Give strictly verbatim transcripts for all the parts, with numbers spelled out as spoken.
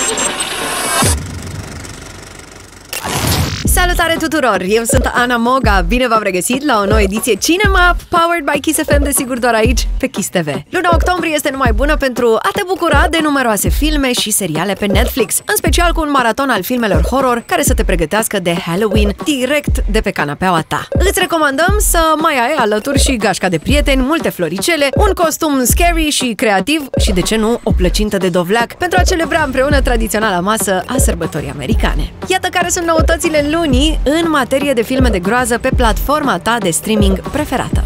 Salutare tuturor! Eu sunt Ana Moga, bine v-am regăsit la o nouă ediție Cinema, powered by Kiss F M, desigur doar aici, pe Kiss T V. Luna octombrie este numai bună pentru a te bucura de numeroase filme și seriale pe Netflix, în special cu un maraton al filmelor horror care să te pregătească de Halloween direct de pe canapeaua ta. Îți recomandăm să mai ai alături și gașca de prieteni, multe floricele, un costum scary și creativ și, de ce nu, o plăcintă de dovleac pentru a celebra împreună tradiționala masă a sărbătorii americane. Iată care sunt noutățile lunii în materie de filme de groază pe platforma ta de streaming preferată.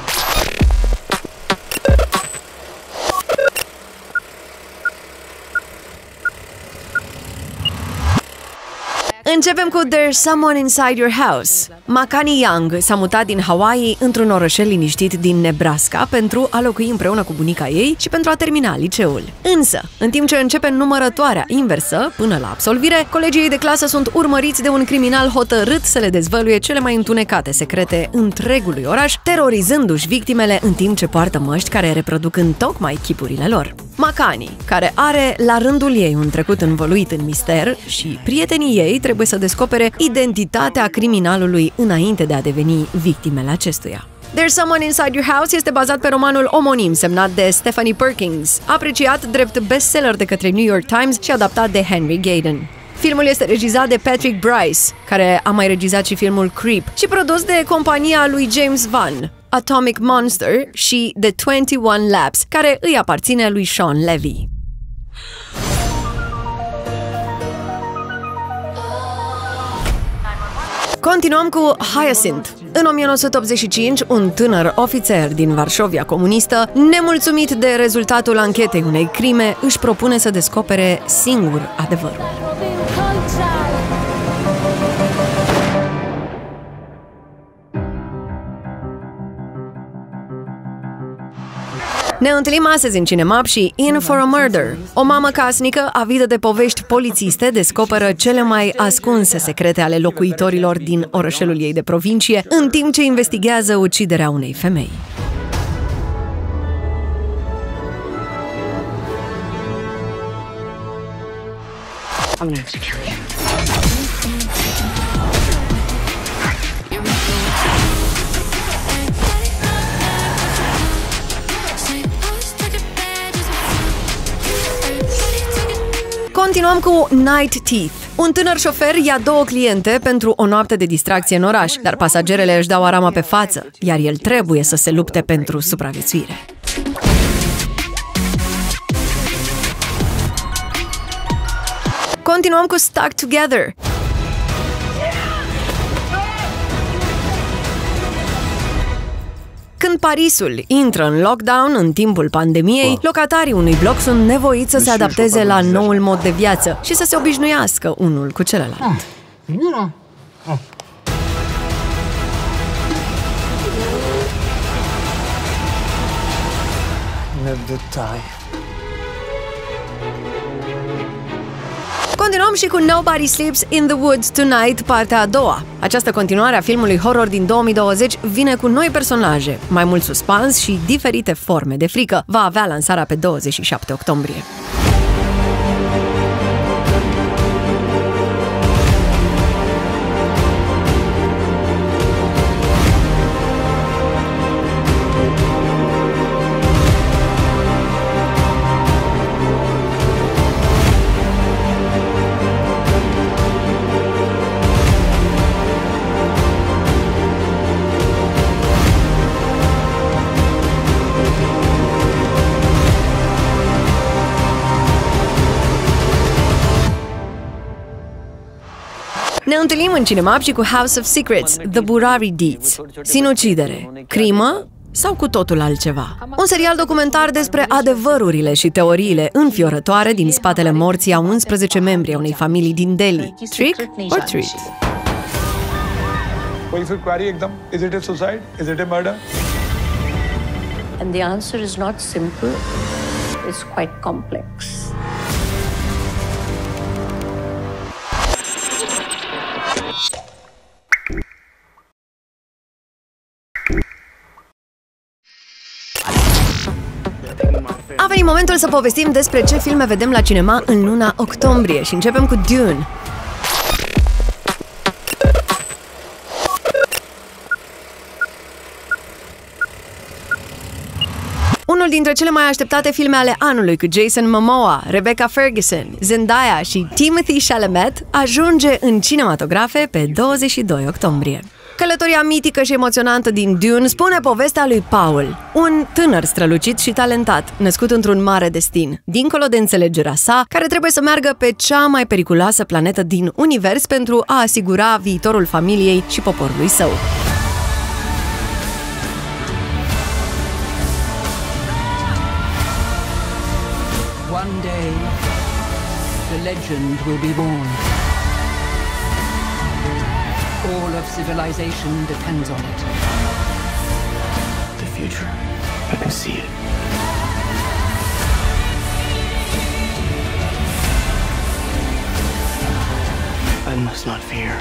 Începem cu There's Someone Inside Your House. Makani Young s-a mutat din Hawaii într-un orășel liniștit din Nebraska pentru a locui împreună cu bunica ei și pentru a termina liceul. Însă, în timp ce începe numărătoarea inversă, până la absolvire, colegii ei de clasă sunt urmăriți de un criminal hotărât să le dezvăluie cele mai întunecate secrete întregului oraș, terorizându-și victimele în timp ce poartă măști care reproduc întocmai chipurile lor. Makani, care are la rândul ei un trecut învăluit în mister, și prietenii ei trebuie să descopere identitatea criminalului înainte de a deveni victimele acestuia. There's Someone Inside Your House este bazat pe romanul omonim semnat de Stephanie Perkins, apreciat drept bestseller de către New York Times și adaptat de Henry Gayden. Filmul este regizat de Patrick Brice, care a mai regizat și filmul Creep, și produs de compania lui James Wan, Atomic Monster și The douăzeci și unu Labs, care îi aparține lui Sean Levy. Continuăm cu Hyacinth. În o mie nouă sute optzeci și cinci, un tânăr ofițer din Varșovia comunistă, nemulțumit de rezultatul anchetei unei crime, își propune să descopere singur adevărul. Ne întâlnim astăzi în Cinemap și In for a Murder. O mamă casnică, avidă de povești polițiste, descoperă cele mai ascunse secrete ale locuitorilor din orășelul ei de provincie, în timp ce investigează uciderea unei femei. I'm gonna have to kill you. Continuăm cu Night Teeth. Un tânăr șofer ia două cliente pentru o noapte de distracție în oraș, dar pasagerele își dau arama pe față, iar el trebuie să se lupte pentru supraviețuire. Continuăm cu Stuck Together. Când Parisul intră în lockdown în timpul pandemiei, locatarii unui bloc sunt nevoiți să se adapteze la noul mod de viață și să se obișnuiască unul cu celălalt. Continuăm și cu Nobody Sleeps in the Woods Tonight, partea a doua. Această continuare a filmului horror din două mii douăzeci vine cu noi personaje, mai mult suspans și diferite forme de frică. Va avea lansarea pe douăzeci și șapte octombrie. Ne întâlnim în Cinemap și cu House of Secrets, The Burari Deeds. Sinucidere, crimă sau cu totul altceva? Un serial documentar despre adevărurile și teoriile înfiorătoare din spatele morții a unsprezece membri a unei familii din Delhi. Trick or treat? Is it a suicide? Is it a murder? And the answer is not simple. It's quite complex. A venit momentul să povestim despre ce filme vedem la cinema în luna octombrie și începem cu Dune. Unul dintre cele mai așteptate filme ale anului, cu Jason Momoa, Rebecca Ferguson, Zendaya și Timothée Chalamet, ajunge în cinematografe pe douăzeci și doi octombrie. Călătoria mitică și emoționantă din Dune spune povestea lui Paul, un tânăr strălucit și talentat, născut într-un mare destin, dincolo de înțelegerea sa, care trebuie să meargă pe cea mai periculoasă planetă din univers pentru a asigura viitorul familiei și poporului său. One day, the legend will be born. All of civilization depends on it. The future, I can see it. I must not fear.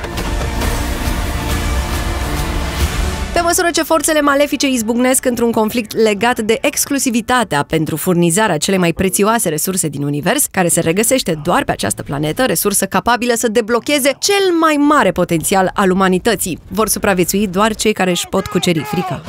Pe măsură ce forțele malefice izbucnesc într-un conflict legat de exclusivitatea pentru furnizarea celei mai prețioase resurse din univers, care se regăsește doar pe această planetă, resursă capabilă să deblocheze cel mai mare potențial al umanității, vor supraviețui doar cei care își pot cuceri frica.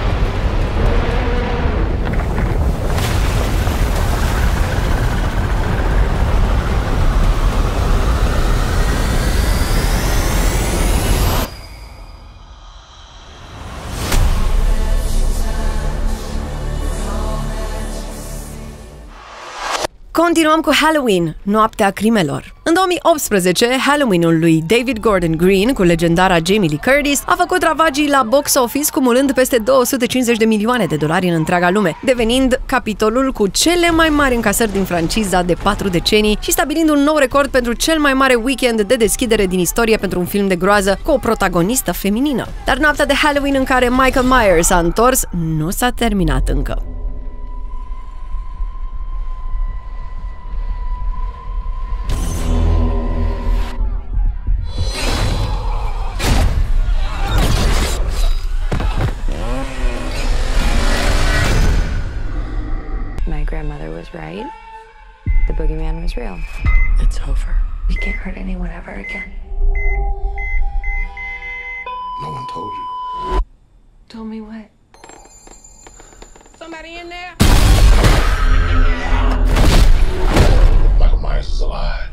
Continuăm cu Halloween, Noaptea Crimelor. În două mii optsprezece, Halloween-ul lui David Gordon Green cu legendara Jamie Lee Curtis a făcut ravagii la box office, cumulând peste două sute cincizeci de milioane de dolari în întreaga lume, devenind capitolul cu cele mai mari încasări din franciza de patru decenii și stabilind un nou record pentru cel mai mare weekend de deschidere din istorie pentru un film de groază cu o protagonistă feminină. Dar noaptea de Halloween în care Michael Myers s-a întors nu s-a terminat încă. My grandmother was right. The boogeyman was real. It's over. We can't hurt anyone ever again. No one told you. Told me what? Somebody in there? Michael Myers is alive.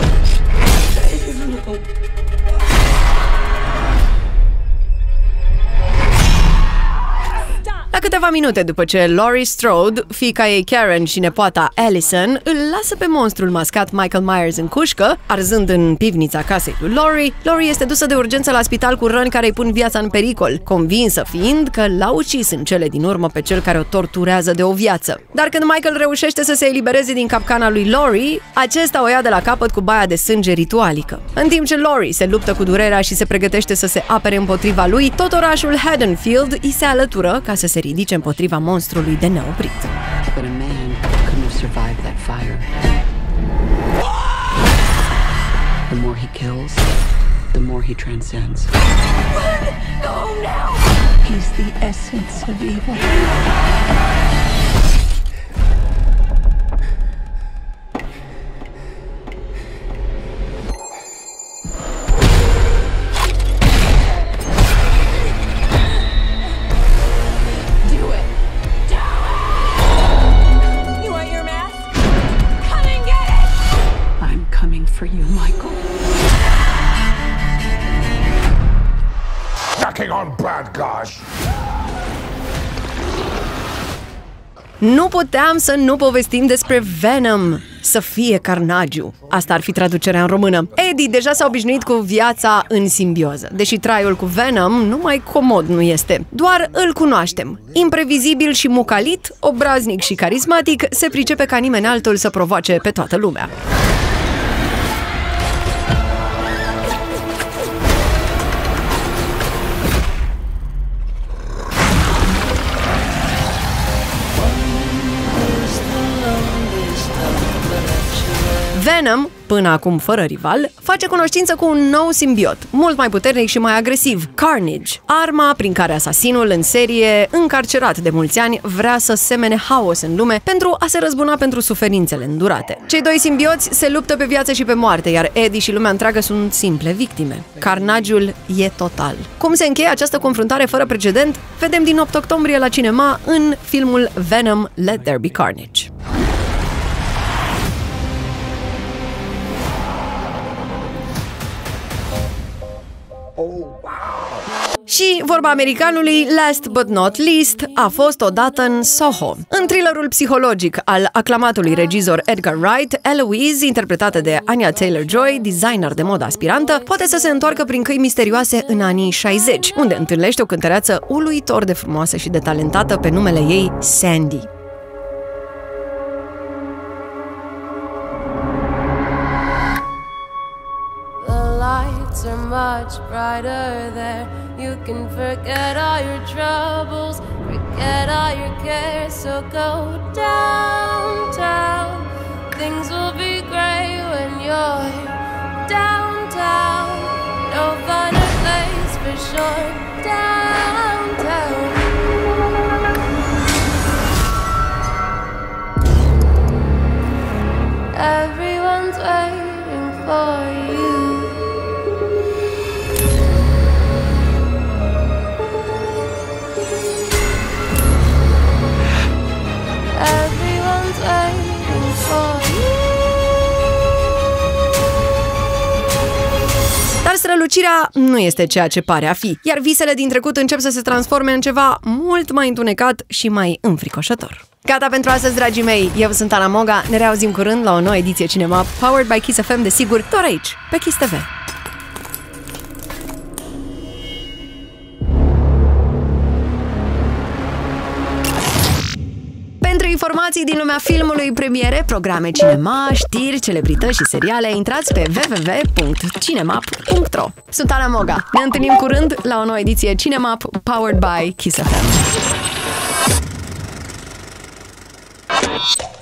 La câteva minute după ce Laurie Strode, fiica ei Karen și nepoata Allison, îl lasă pe monstrul mascat Michael Myers în cușcă, arzând în pivnița casei lui Laurie, Laurie este dusă de urgență la spital cu răni care îi pun viața în pericol, convinsă fiind că l-a ucis în cele din urmă pe cel care o torturează de o viață. Dar când Michael reușește să se elibereze din capcana lui Laurie, acesta o ia de la capăt cu baia de sânge ritualică. În timp ce Laurie se luptă cu durerea și se pregătește să se apere împotriva lui, tot orașul Haddonfield îi se alătură ca să se ridice împotriva monstrului de neoprit. But a man couldn't have survived that fire. The more he kills, the more he transcends. Run! Go now! He's the essence of evil. For you, Michael. Knocking on bad guys. Nu puteam să nu povestim despre Venom, să fie carnagiu. Asta ar fi traducerea în română. Eddie deja s-a obișnuit cu viața în simbioză, deși traiul cu Venom numai comod nu este. Doar îl cunoaștem. Imprevizibil și mucalit, obraznic și carismatic, se pricepe ca nimeni altul să provoace pe toată lumea. Venom, până acum fără rival, face cunoștință cu un nou simbiot, mult mai puternic și mai agresiv, Carnage, arma prin care asasinul în serie, încarcerat de mulți ani, vrea să semene haos în lume pentru a se răzbuna pentru suferințele îndurate. Cei doi simbioți se luptă pe viață și pe moarte, iar Eddie și lumea întreagă sunt simple victime. Carnagiul e total. Cum se încheie această confruntare fără precedent? Vedem din opt octombrie la cinema în filmul Venom: Let There Be Carnage. Și vorba americanului, last but not least, a fost odată în Soho. În thrillerul psihologic al aclamatului regizor Edgar Wright, Eloise, interpretată de Anya Taylor-Joy, designer de modă aspirantă, poate să se întoarcă prin căi misterioase în anii șaizeci, unde întâlnește o cântăreață uluitor de frumoasă și de talentată pe numele ei Sandy. Are much brighter there. You can forget all your troubles, forget all your cares. So go downtown. Things will be great when you're downtown. No finer place for sure. Downtown. Everyone's waiting for you. Everyone's waiting for you. Dar strălucirea nu este ceea ce pare a fi, iar visele din trecut încep să se transforme în ceva mult mai întunecat și mai înfricoșător. Gata pentru astăzi, dragii mei! Eu sunt Ana Moga, ne reauzim curând la o nouă ediție Cinema, powered by Kiss F M, desigur, doar aici, pe Kiss T V. Pentru informații din lumea filmului, premiere, programe cinema, știri, celebrități și seriale, intrați pe w w w punct cinemap punct ro. Sunt Ana Moga. Ne întâlnim curând la o nouă ediție Cinemap, powered by Kiss F M.